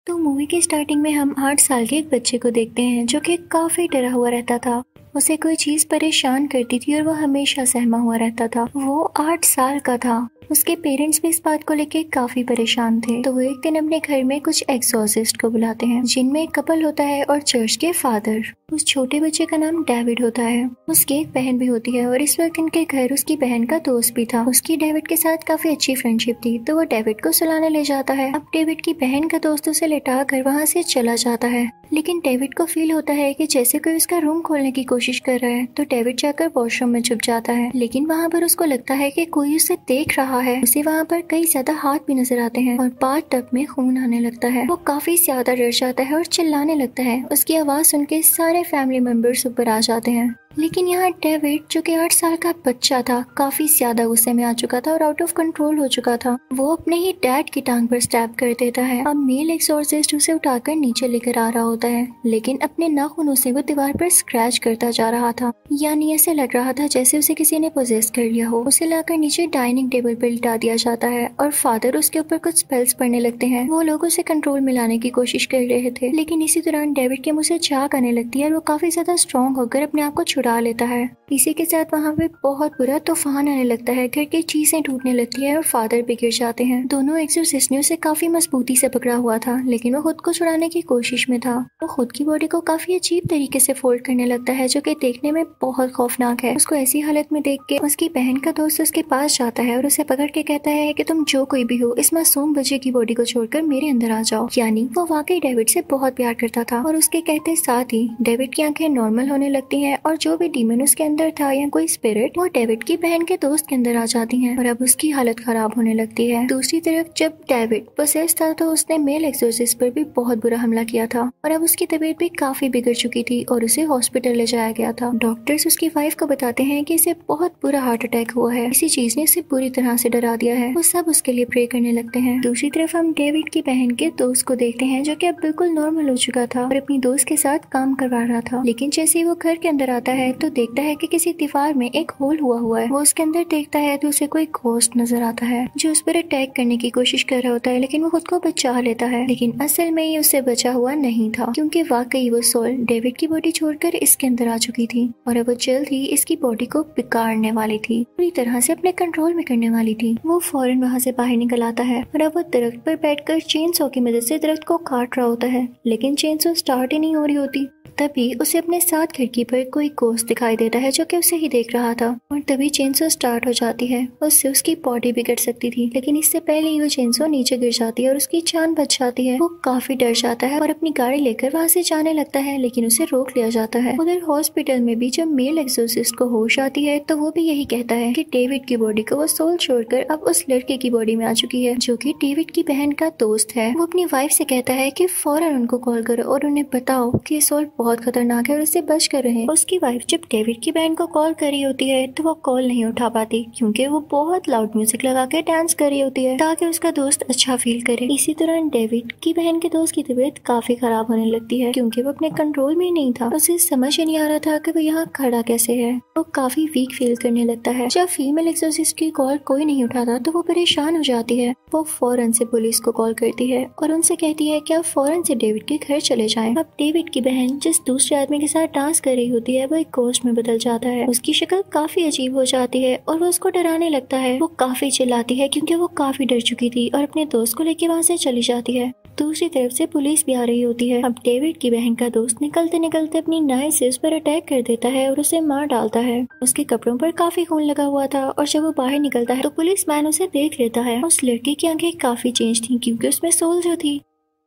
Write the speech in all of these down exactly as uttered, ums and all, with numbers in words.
तो मूवी के स्टार्टिंग में हम आठ साल के एक बच्चे को देखते हैं जो कि काफी डरा हुआ रहता था। उसे कोई चीज परेशान करती थी और वो हमेशा सहमा हुआ रहता था। वो आठ साल का था। उसके पेरेंट्स भी इस बात को लेके काफी परेशान थे। तो वो एक दिन अपने घर में कुछ एक्सोर्सिस्ट को बुलाते हैं, जिनमें एक कपल होता है और चर्च के फादर। उस छोटे बच्चे का नाम डेविड होता है। उसकी एक बहन भी होती है और इस वक्त इनके घर उसकी बहन का दोस्त भी था। उसकी डेविड के साथ काफी अच्छी फ्रेंडशिप थी, तो वो डेविड को सुलाने ले जाता है। अब डेविड की बहन का दोस्त उसे लेटा कर वहाँ से चला जाता है, लेकिन डेविड को फील होता है कि जैसे कोई उसका रूम खोलने की कोशिश कर रहा है। तो डेविड जाकर वॉशरूम में छुप जाता है, लेकिन वहाँ पर उसको लगता है कि कोई उसे देख रहा है। उसे वहाँ पर कई ज्यादा हाथ भी नजर आते हैं और बाथ टब में खून आने लगता है। वो काफी ज्यादा डर जाता है और चिल्लाने लगता है। उसकी आवाज सुन के सारे फैमिली मेंबर्स ऊपर आ जाते हैं, लेकिन यहाँ डेविड जो कि आठ साल का बच्चा था काफी ज्यादा गुस्से में आ चुका था और आउट ऑफ कंट्रोल हो चुका था। वो अपने ही डैड की टांग पर स्टैब कर देता है। अब मेल एक्सोर्सिस्ट उसे उठाकर नीचे लेकर आ रहा होता है, लेकिन अपने नाखूनों से वो दीवार पर स्क्रैच करता जा रहा था। यानी ऐसे लग रहा था जैसे उसे किसी ने पोजेस कर लिया हो। उसे लाकर नीचे डाइनिंग टेबल पर लिटा दिया जाता है और फादर उसके ऊपर कुछ स्पेल्स पढ़ने लगते हैं। वो लोग उसे कंट्रोल में लाने की कोशिश कर रहे थे, लेकिन इसी दौरान डेविड के मुंह से झाग आने लगती है और वो काफी ज्यादा स्ट्रॉन्ग होकर अपने आप को छुड़ा लेता है। इसी के साथ वहाँ पे बहुत बुरा तूफान आने लगता है। घर की चीजें टूटने लगती है और फादर भी गिर जाते हैं। दोनों एक्सोर्सिस्ट ने उसे काफी मजबूती से पकड़ा हुआ था, लेकिन वो खुद को छुड़ाने की कोशिश में था। वो खुद की बॉडी को काफी अजीब तरीके से फोल्ड करने लगता है, जो कि देखने में बहुत खौफनाक है। उसको ऐसी हालत में देख के उसकी बहन का दोस्त उसके पास जाता है और उसे पकड़ के कहता है कि तुम जो कोई भी हो, इस मासूम बच्चे की बॉडी को छोड़कर मेरे अंदर आ जाओ। यानी वो वाकई डेविड से बहुत प्यार करता था। और उसके कहते साथ ही डेविड की आंखें नॉर्मल होने लगती है और जो भी डीमन उसके अंदर था या कोई स्पिरिट, वो डेविड की बहन के दोस्त के अंदर आ जाती हैं और अब उसकी हालत खराब होने लगती है। दूसरी तरफ जब डेविड पोसेस था तो उसने मेल एक्सोर्सिस्ट पर भी बहुत बुरा हमला किया था और अब उसकी तबीयत भी काफी बिगड़ चुकी थी और उसे हॉस्पिटल ले जाया गया था। डॉक्टर्स उसकी वाइफ को बताते हैं कि इसे बहुत बुरा हार्ट अटैक हुआ है। इसी चीज ने इसे पूरी तरह से डरा दिया है। वो सब उसके लिए प्रे करने लगते हैं। दूसरी तरफ हम डेविड की बहन के दोस्त को देखते हैं, जो कि अब बिल्कुल नॉर्मल हो चुका था और अपनी दोस्त के साथ काम करवा रहा था। लेकिन जैसे ही वो घर के अंदर आता है तो देखता है कि किसी दीवार में एक होल हुआ हुआ है। वो उसके अंदर देखता है तो उसे कोई घोस्ट नजर आता है जो उस पर अटैक करने की कोशिश कर रहा होता है, लेकिन वो खुद को बचा लेता है। लेकिन असल में ये उससे बचा हुआ नहीं था, क्योंकि वाकई वो सोल डेविड की बॉडी छोड़कर इसके अंदर आ चुकी थी और अब वो जल्द ही इसकी बॉडी को बिगाड़ने वाली थी, पूरी तरह से अपने कंट्रोल में करने वाली थी। वो फौरन वहाँ से बाहर निकल आता है और अब वो दरख्त पर बैठकर चेन सॉ की मदद से दरख्त को काट रहा होता है, लेकिन चेन सॉ स्टार्ट ही नहीं हो रही होती। तभी उसे अपने साथ खिड़की पर कोई गोश्त दिखाई देता है जो कि उसे ही देख रहा था और तभी चेनसो स्टार्ट हो जाती है। उससे उसकी बॉडी बिगड़ सकती थी, लेकिन इससे पहले ही वो चेनसो नीचे गिर जाती है और उसकी जान बच जाती है। वो काफी डर जाता है और अपनी गाड़ी लेकर वहाँ से जाने लगता है, लेकिन उसे रोक लिया जाता है। उधर हॉस्पिटल में भी जब मेल एक्सोर्सिस्ट को होश आती है तो वो भी यही कहता है कि डेविड की बॉडी को वो सोल छोड़कर अब उस लड़के की बॉडी में आ चुकी है, जो कि डेविड की बहन का दोस्त है। वो अपनी वाइफ से कहता है कि फौरन उनको कॉल करो और उन्हें बताओ कि सोल बहुत खतरनाक है और उससे बच कर रहे। उसकी वाइफ जब डेविड की बहन को कॉल कर रही होती है तो वो कॉल नहीं उठा पाती, क्योंकि वो बहुत लाउड म्यूजिक लगा के डांस कर रही होती है ताकि उसका दोस्त अच्छा फील करे। इसी दौरान डेविड की बहन के दोस्त की तबीयत काफी खराब होने लगती है, क्योंकि वो अपने कंट्रोल में नहीं था। उसे समझ ही नहीं आ रहा था कि वो यहाँ खड़ा कैसे है। वो काफी वीक फील करने लगता है। जब फीमेल एक्सोर्सिस्ट की कॉल कोई नहीं उठाता तो वो परेशान हो जाती है। वो फौरन से पुलिस को कॉल करती है और उनसे कहती है कि आप फौरन से डेविड के घर चले जाएं। अब डेविड की बहन जिस दूसरे आदमी के साथ डांस कर रही होती है वो एक गोश्त में बदल जाता है। उसकी शक्ल काफी अजीब हो जाती है और वो उसको डराने लगता है। वो काफी चिल्लाती है क्योंकि वो काफी डर चुकी थी और अपने दोस्त को लेके वहाँ से चली जाती है। दूसरी तरफ से पुलिस भी आ रही होती है। अब डेविड की बहन का दोस्त निकलते निकलते अपनी नाइफ से उस पर अटैक कर देता है और उसे मार डालता है। उसके कपड़ों पर काफी खून लगा हुआ था और जब वो बाहर निकलता है तो पुलिस मैन उसे देख लेता है। उस लड़के की आंखें काफी चेंज थी क्योंकि उसमें सोल जो थी।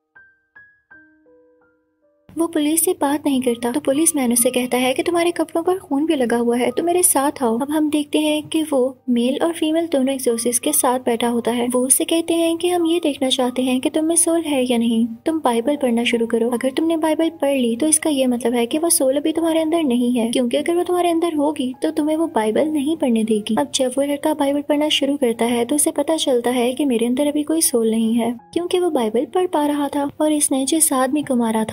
वो पुलिस से बात नहीं करता तो पुलिस मैन उससे कहता है कि तुम्हारे कपड़ों पर खून भी लगा हुआ है तो मेरे साथ आओ। अब हम देखते हैं कि वो मेल और फीमेल दोनों एक्सोर्सिस्ट के साथ बैठा होता है। वो उससे कहते हैं कि हम ये देखना चाहते हैं कि तुम में सोल है या नहीं। तुम बाइबल पढ़ना शुरू करो। अगर तुमने बाइबल पढ़ ली तो इसका ये मतलब है कि वो सोल अभी तुम्हारे अंदर नहीं है, क्योंकि अगर वो तुम्हारे अंदर होगी तो तुम्हें वो बाइबल नहीं पढ़ने देगी। अब जब वो लड़का बाइबल पढ़ना शुरू करता है तो उसे पता चलता है कि मेरे अंदर अभी कोई सोल नहीं है, क्योंकि वो बाइबल पढ़ पा रहा था और इसने जिस आदमी को मारा था इस बारे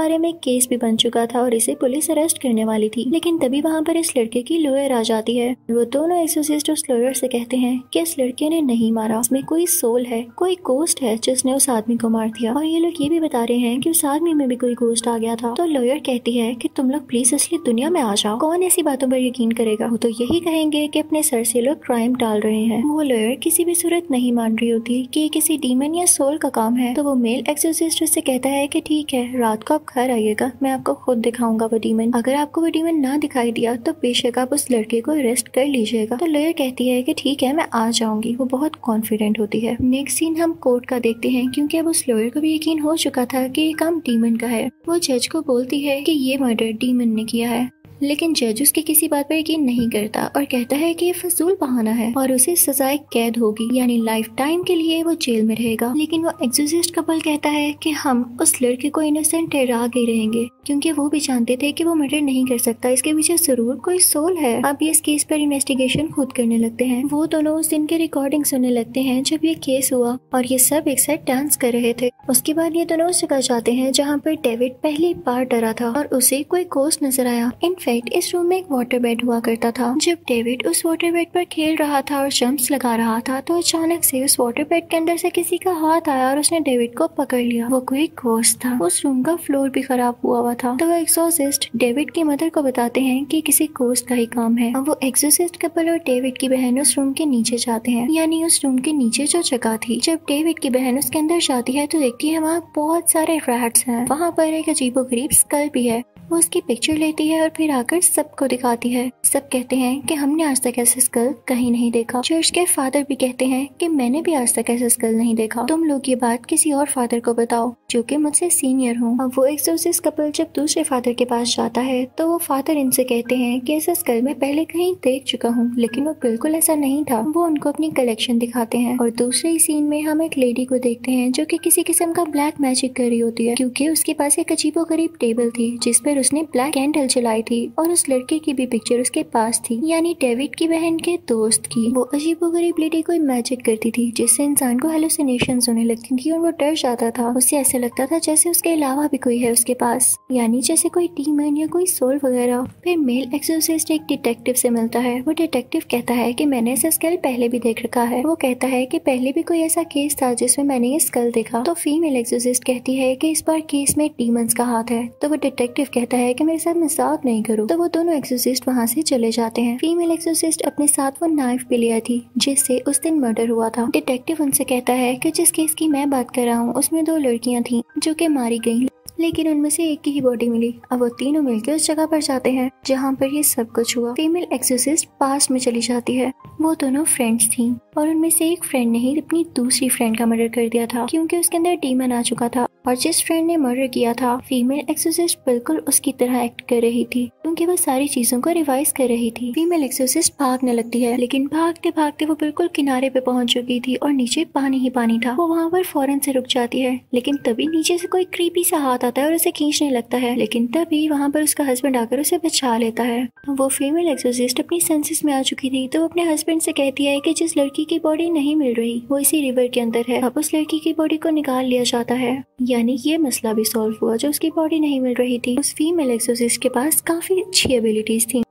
बारे में केस भी बन चुका था और इसे पुलिस अरेस्ट करने वाली थी। लेकिन तभी वहाँ पर इस लड़के की लॉयर आ जाती है। वो दोनों एक्सोर्सिस्ट उस लॉयर से कहते हैं कि इस लड़के ने नहीं मारा, इसमें कोई सोल है, कोई गोस्ट है जिसने उस आदमी को मार दिया। और ये लोग ये भी बता रहे हैं कि उस आदमी में भी कोई गोस्ट आ गया था। तो लॉयर कहती है कि तुम लोग प्लीज असली दुनिया में आ जाओ, कौन ऐसी बातों पर यकीन करेगा। वो तो यही कहेंगे कि अपने सर से लोग क्राइम टाल रहे हैं। वो लॉयर किसी भी सूरत नहीं मान रही होती कि ये किसी डीमन या सोल का काम है। तो वो मेल एक्सोर्सिस्ट उससे कहता है कि ठीक है, रात को आप घर आइएगा, मैं आपको खुद दिखाऊंगा वो डीमन। अगर आपको वो डीमन ना दिखाई दिया तो बेशक आप उस लड़के को अरेस्ट कर लीजिएगा। तो लॉयर कहती है कि ठीक है, मैं आ जाऊंगी। वो बहुत कॉन्फिडेंट होती है। नेक्स्ट सीन हम कोर्ट का देखते हैं, क्योंकि अब उस लॉयर को भी यकीन हो चुका था कि ये काम डीमन का है। वो जज को बोलती है कि ये मर्डर डीमन ने किया है, लेकिन जज उसकी किसी बात पर यकीन नहीं करता और कहता है कि ये फजूल बहाना है और उसे सजाए कैद होगी, यानी लाइफ टाइम के लिए वो जेल में रहेगा। लेकिन वो एक्सोर्सिस्ट कपल कहता है कि हम उस लड़के को इनोसेंट ठहरा के रहेंगे, क्योंकि वो भी जानते थे कि वो मर्डर नहीं कर सकता, इसके पीछे जरूर कोई सोल है। अब ये इस केस पर इन्वेस्टिगेशन खुद करने लगते हैं। वो दोनों उस दिन की रिकॉर्डिंग सुनने लगते हैं जब ये केस हुआ और ये सब एक साथ डांस कर रहे थे। उसके बाद ये दोनों उस जगह जाते हैं जहाँ पर डेविड पहली बार डरा था और उसे कोई गोस्ट नजर आया। इनफैक्ट इस रूम में एक वाटर बेड हुआ करता था। जब डेविड उस वाटर बेड पर खेल रहा था और जंप्स लगा रहा था तो अचानक से उस वाटर बेड के अंदर से किसी का हाथ आया और उसने डेविड को पकड़ लिया। वो कोई गोस्ट था। उस रूम का फ्लोर भी खराब हुआ हुआ था। तो वो एक्सोर्सिस्ट डेविड की मदर को बताते हैं कि किसी गोस्ट का ही काम है। अब वो एक्सोर्सिस्ट कपल और डेविड की बहन उस रूम के नीचे जाते हैं, यानी उस रूम के नीचे जो जगह थी। जब डेविड की बहन उसके अंदर जाती है तो देखती है वहाँ बहुत सारे रैट्स हैं। वहाँ पर एक अजीबोगरीब स्कल भी है। वो उसकी पिक्चर लेती है और फिर आकर सबको दिखाती है। सब कहते हैं कि हमने आज तक ऐसा स्कल कहीं नहीं देखा। चर्च के फादर भी कहते हैं कि मैंने भी आज तक ऐसा स्कल नहीं देखा। तुम लोग ये बात किसी और फादर को बताओ जो कि मुझसे सीनियर हो। अब वो एक्सोर्सिस्ट कपल जब दूसरे फादर के पास जाता है तो वो फादर इनसे कहते हैं कि ऐसा स्कल मैं पहले कहीं देख चुका हूँ, लेकिन वो बिल्कुल ऐसा नहीं था। वो उनको अपनी कलेक्शन दिखाते हैं और दूसरे सीन में हम एक लेडी को देखते हैं जो कि किसी किस्म का ब्लैक मैजिक कर रही होती है, क्योंकि उसके पास एक अजीबोगरीब टेबल थी जिस पर उसने ब्लैक कैंडल जलाई थी और उस लड़के की भी पिक्चर उसके पास थी, यानी डेविड की बहन के दोस्त की। वो अजीबोगरीब लेडी कोई मैजिक करती थी जिससे इंसान को हेलुसिनेशंस होने लगती थी और वो डर जाता था। उससे ऐसे लगता था जैसे उसके अलावा भी कोई है उसके पास, यानी जैसे कोई डीमन या कोई सोल वगैरह। फिर मेल एक्सोर्सिस्ट एक डिटेक्टिव से मिलता है। वो डिटेक्टिव कहता है कि मैंने ऐसा स्कल पहले भी देख रखा है। वो कहता है कि पहले भी कोई ऐसा केस था जिसमें मैंने ये स्कल देखा। तो फीमेल एक्सोर्सिस्ट कहती है कि इस बार केस में डीमंस का हाथ है। तो वो डिटेक्टिव कहता है कि मेरे साथ मजाक नहीं करो। तो वो दोनों एक्सोर्सिस्ट वहाँ से चले जाते हैं। फीमेल एक्सोर्सिस्ट अपने साथ वो नाइफ भी ले आई थी जिससे उस दिन मर्डर हुआ था। डिटेक्टिव उनसे कहता है कि जिस केस की मैं बात कर रहा हूँ उसमें दो लड़कियां थी जो कि मारी गयी, लेकिन उनमें से एक की ही बॉडी मिली। अब वो तीनों मिलकर उस जगह पर जाते हैं जहाँ पर ये सब कुछ हुआ। फीमेल एक्सोर्सिस्ट पास्ट में चली जाती है। वो दोनों फ्रेंड्स थी और उनमें से एक फ्रेंड ने ही अपनी दूसरी फ्रेंड का मर्डर कर दिया था, क्योंकि उसके अंदर डीमन आ चुका था। और जिस फ्रेंड ने मर्डर किया था, फीमेल एक्सोर्सिस्ट बिल्कुल उसकी तरह एक्ट कर रही थी, क्योंकि वो सारी चीजों को रिवाइज कर रही थी। फीमेल एक्सोर्सिस्ट भागने लगती है, लेकिन भागते भागते वो बिल्कुल किनारे पे पहुंच चुकी थी और नीचे पानी ही पानी था। वो वहाँ पर फौरन से रुक जाती है, लेकिन तभी नीचे से कोई क्रीपी सा हाथ आता है और उसे खींचने लगता है। लेकिन तभी वहाँ पर उसका हस्बैंड आकर उसे बचा लेता है। वो फीमेल एक्सोर्सिस्ट अपनी सेंसेस में आ चुकी थी, तो वो अपने हस्बैंड से कहती है कि जिस लड़की की बॉडी नहीं मिल रही वो इसी रिवर के अंदर है। अब उस लड़की की बॉडी को निकाल लिया जाता है, यानी ये मसला भी सॉल्व हुआ। जो उसकी बॉडी नहीं मिल रही थी, उस फीमेल एक्सोर्सिस्ट के पास काफी अच्छी एबिलिटीज थी।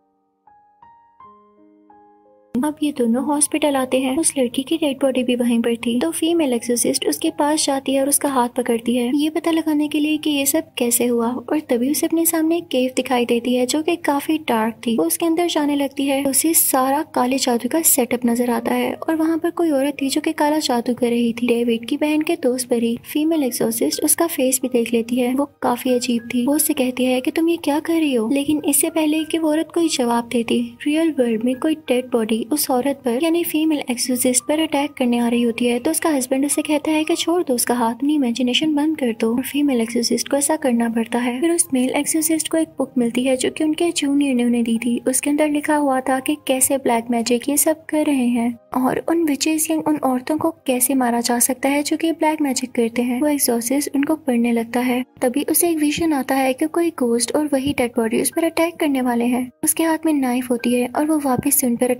अब ये दोनों हॉस्पिटल आते हैं। उस लड़की की डेड बॉडी भी वहीं पर थी। तो फीमेल एक्सोर्सिस्ट उसके पास जाती है और उसका हाथ पकड़ती है, ये पता लगाने के लिए कि ये सब कैसे हुआ। और तभी उसे अपने सामने एक केव दिखाई देती है जो कि काफी डार्क थी। वो उसके अंदर जाने लगती है, उसे सारा काले जादू का सेटअप नजर आता है और वहाँ पर कोई औरत थी जो कि काला जादू कर रही थी। डेविड की बहन के दोस्त पर ही फीमेल एक्सोर्सिस्ट उसका फेस भी देख लेती है। वो काफी अजीब थी। वो उससे कहती है कि तुम ये क्या कर रही हो, लेकिन इससे पहले कि वो औरत कोई जवाब देती, रियल वर्ल्ड में कोई डेड बॉडी उस औरत पर यानी फीमेल एक्सोर्सिस्ट पर अटैक करने आ रही होती है। तो उसका हस्बैंड उसे कहता है कि छोड़ दो उसका हाथ, अपनी इमेजिनेशन बंद कर दो। और फीमेल एक्सोर्सिस्ट को ऐसा करना पड़ता है। फिर उस मेल एक्सोर्सिस्ट को एक बुक मिलती है जो कि उनके जूनियर ने उन्हें दी थी। उसके अंदर लिखा हुआ था कि कैसे ब्लैक मैजिक ये सब कर रहे हैं और उन विचेस या उन औरतों को कैसे मारा जा सकता है जो कि ब्लैक मैजिक करते हैं। वो एक्सोर्सिस्ट उनको पढ़ने लगता है। तभी उसे एक विजन आता है कि कोई गोस्ट और वही डेड बॉडी उस पर अटैक करने वाले हैं। उसके हाथ में नाइफ होती है और वो वापस से उन पर अटैक करने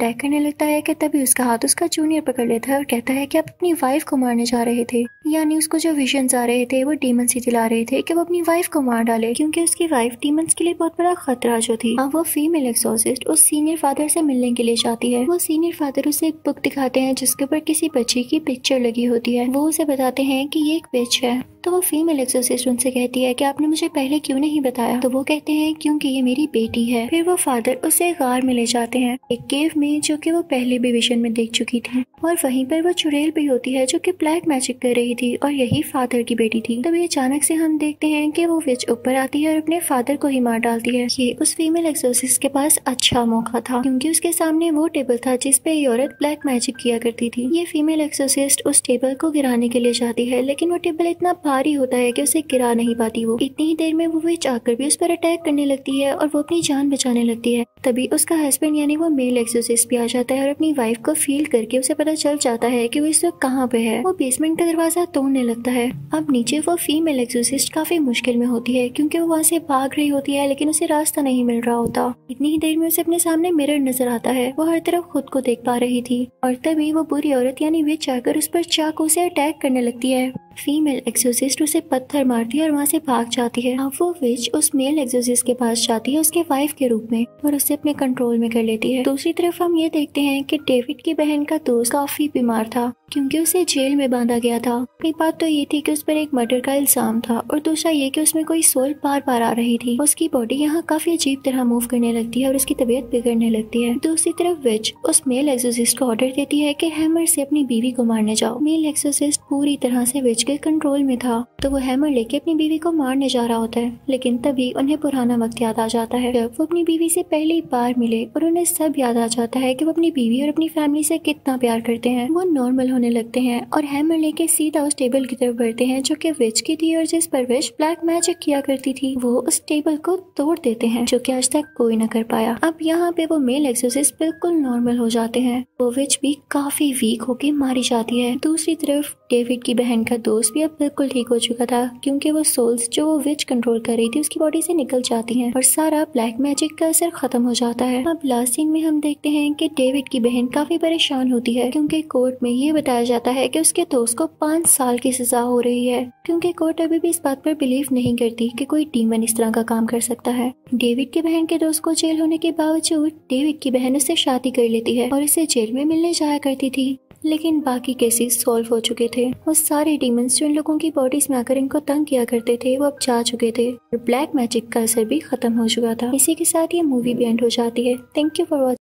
लगता है कि तभी उसका हाथ उसका जूनियर पकड़ लेता है और कहता है कि आप अपनी वाइफ को मारने जा रहे थे। यानी उसको जो विजन्स आ रहे थे वो डीमंस ही दिला रहे थे कि वो अपनी वाइफ को मार डाले, क्योंकि उसकी वाइफ डीमंस के लिए बहुत बड़ा खतरा जो थी। अब वो फीमेल एक्सोसिस्ट उस सीनियर फादर से मिलने के लिए जाती है। वो सीनियर फादर उसे एक बुक दिखाते हैं जिसके ऊपर किसी बच्चे की पिक्चर लगी होती है। वो उसे बताते हैं कि ये एक विच है। तो वो फीमेल एक्सोसिस्ट उनसे कहती है कि आपने मुझे पहले क्यों नहीं बताया। तो वो कहते हैं क्योंकि ये मेरी बेटी है। फिर वो फादर उसे गार में ले जाते हैं, एक केव में जो कि वो पहले भी विजन में देख चुकी थी। और वहीं पर वो चुड़ैल भी होती है जो कि ब्लैक मैजिक कर रही थी और यही फादर की बेटी थी। तभी अचानक से हम देखते हैं कि वो विच ऊपर आती है और अपने फादर को ही मार डालती है। ये उस फीमेल एक्सोसिस्ट के पास अच्छा मौका था, क्योंकि उसके सामने वो टेबल था जिस पे ये औरत ब्लैक मैजिक किया करती थी। ये फीमेल एक्सोसिस्ट उस टेबल को गिराने के लिए जाती है, लेकिन वो टेबल इतना भारी होता है कि उसे गिरा नहीं पाती। वो इतनी ही देर में वो विच आकर भी उस पर अटैक करने लगती है और वो अपनी जान बचाने लगती है। तभी उसका हस्बैंड यानी वो मेल एक्सोसिस्ट भी आ जाता है और अपनी वाइफ को फील करके उसे पता चल जाता है कि वो इस वक्त कहाँ पे है। वो बेसमेंट का दरवाजा तोड़ने लगता है। अब नीचे वो फीमेल एक्सोसिस्ट काफी मुश्किल में होती है, क्योंकि वो वहाँ से भाग रही होती है लेकिन उसे रास्ता नहीं मिल रहा होता। इतनी ही देर में उसे अपने सामने मिरर नजर आता है। वो हर तरफ खुद को देख पा रही थी और तभी वो बुरी औरत यानी विच आकर उस पर चाकू से अटैक करने लगती है। फीमेल एक्सोसिस्ट उसे पत्थर मारती है और वहाँ से भाग जाती है। अब वो विच उस मेल एक्सोसिस्ट के पास जाती है उसके वाइफ के रूप में और उसे अपने कंट्रोल में कर लेती है। दूसरी तरफ हम ये देखते हैं कि डेविड की बहन का दोस्त काफी बीमार था, क्योंकि उसे जेल में बांधा गया था। एक बात तो ये थी कि उस पर एक मर्डर का इल्जाम था और दूसरा ये कि उसमें कोई सोल बार बार आ रही थी। उसकी बॉडी यहाँ काफी अजीब तरह मूव करने लगती है और उसकी तबीयत बिगड़ने लगती है। दूसरी तरफ विच उस मेल एक्सोसिस्ट को ऑर्डर देती है कि हैमर से अपनी बीवी को मारने जाओ। मेल एक्सोसिस्ट पूरी तरह से विच के कंट्रोल में था, तो वो हैमर लेके अपनी बीवी को मारने जा रहा होता है। लेकिन तभी उन्हें पुराना वक्त याद आ जाता है, जब वो अपनी बीवी से पहली बार मिले और उन्हें सब याद आ जाता है कि वो अपनी बीवी और अपनी फैमिली से कितना प्यार करते हैं। वो नॉर्मल होने लगते हैं और हैमर लेके सीधा उस टेबल की तरफ बढ़ते हैं जो कि विच की थी और जिस पर विच ब्लैक मैजिक किया करती थी। वो उस टेबल को तोड़ देते हैं, जो कि आज तक कोई न कर पाया। अब यहाँ पे वो मेल एक्सोसिस्ट बिल्कुल नॉर्मल हो जाते हैं। वो विच भी काफी वीक होके मारी जाती है। दूसरी तरफ डेविड की बहन का दोस्त भी अब बिल्कुल ठीक हो चुका था, क्योंकि वो सोल्स जो वो विच कंट्रोल कर रही थी उसकी बॉडी से निकल जाती हैं और सारा ब्लैक मैजिक का असर खत्म हो जाता है। अब लास्ट सीन में हम देखते हैं कि डेविड की बहन काफी परेशान होती है, क्योंकि कोर्ट में ये बताया जाता है कि उसके दोस्त को पाँच साल की सजा हो रही है, क्योंकि कोर्ट अभी भी इस बात पर बिलीव नहीं करती कि कोई डीमन इस तरह का काम कर सकता है। डेविड की बहन के दोस्त को जेल होने के बावजूद डेविड की बहन उससे शादी कर लेती है और इसे जेल में मिलने जाया करती थी। लेकिन बाकी केसेस सॉल्व हो चुके थे। वो सारे डीमंस जो इन लोगों की बॉडीज में आकर इनको तंग किया करते थे वो अब जा चुके थे और ब्लैक मैजिक का असर भी खत्म हो चुका था। इसी के साथ ये मूवी भी एंड हो जाती है। Thank you for watching.